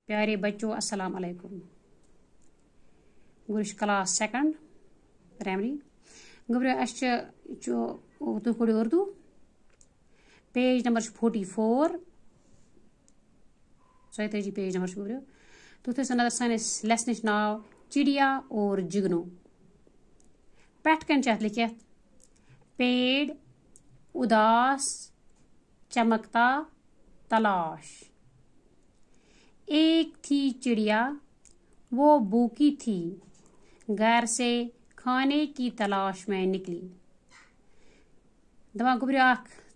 प्यारे बच्चों अस्सलाम अलैकुम। गुरुश क्लास सेकंड प्राइमरी गुब्रियो तुह पढ़ो Urdu page number 44 34 page number गुब्रियो तुह नजर सानिस लेसन नाव चिड़िया और जिगनू पेट कन लिखित पेड़ उदास चमकता तलाश। एक थी चिड़िया वो भूखी थी घर से खाने की तलाश में निकली। दपा गुब्रियो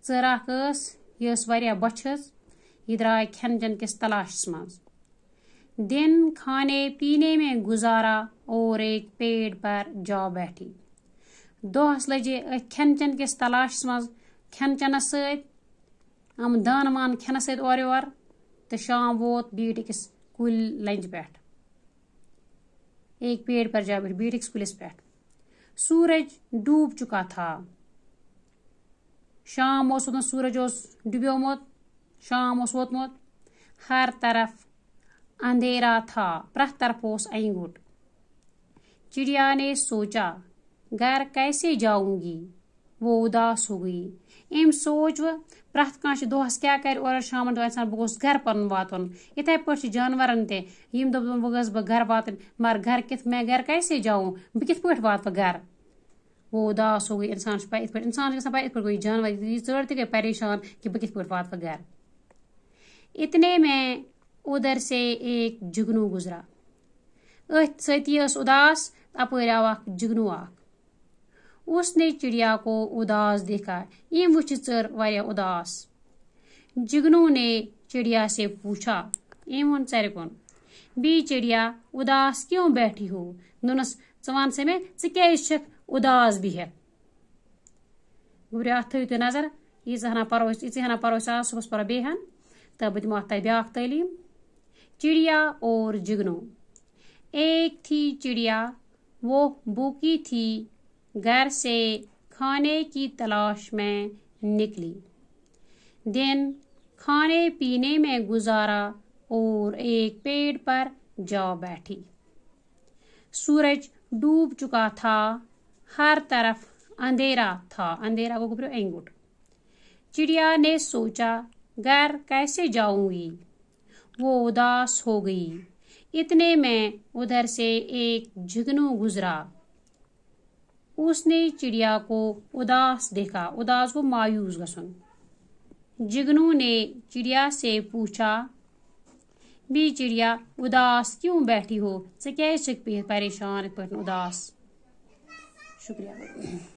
चर बछस यह द्राय खन चन किस तलाश मज। दिन खाने पीने में गुजारा और एक पेड़ पर जा बैठी। दोहस लजे खन चन किस तलाश मज खन चनस सम दान मान खनस सत और योर तो शाम वोत बीट अकिस कुल लंज पे एक पेड़ पर जा बैठ बीट अकिस कुलिस पे। सूरज डूब चुका था। शाम सूरज डुब्योमुत शाम वोतमुत हर तरफ अंधेरा था प्रथ तरफ अंगुट। चिड़िया ने सोचा घर कैसे जाऊंगी वो उदास हो गई। एम सोच व प्रथ कह दोहस क्या कर और शाम इंसान बह गोस घर पन वातन इथे पे जानवरन तम दोप गस बह घर वातन मगर घर मैं घर कैसे जाऊँ बह कित पे वात घर। वो उदास हो गई इंसान इंसान गई जानवर चढ़ गई परेशान कि बह कित पे वात घर। इतने में उधर से एक जुगनू गुजरा। सती उदास अपर आव जुगनू उसने चिड़िया को उदास देखा। ये वुच चर वारिया उदास। जुगनू ने चिड़िया से पूछा एम चर कुन बी चिड़िया उदास क्यों बैठी हो दोनस वन से में क्या उदास बिहत। गुब्रिया थो तो नजर यह परो सुबह परो बेहन तो बह दिमो ब्या तालीम। चिड़िया और जुगनू। एक थी चिड़िया वो भूखी थी घर से खाने की तलाश में निकली। दिन खाने पीने में गुजारा और एक पेड़ पर जा बैठी। सूरज डूब चुका था हर तरफ अंधेरा था अंधेरा को गुब्रियो अंगुट। चिड़िया ने सोचा घर कैसे जाऊंगी वो उदास हो गई। इतने में उधर से एक जुगनू गुजरा। उसने चिड़िया को उदास देखा उदास को मायूस गसन। जुगनू ने चिड़िया से पूछा बी चिड़िया उदास क्यों बैठी हो क्या परेशान उदास। शुक्रिया।